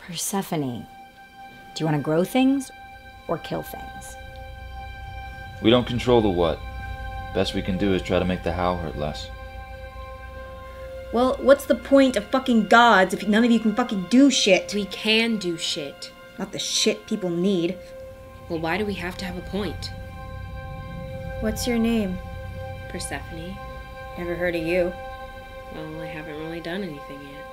Persephone, do you want to grow things or kill things? We don't control the what. Best we can do is try to make the how hurt less. Well, what's the point of fucking gods if none of you can fucking do shit? We can do shit. Not the shit people need. Well, why do we have to have a point? What's your name? Persephone. Never heard of you. Well, I haven't really done anything yet.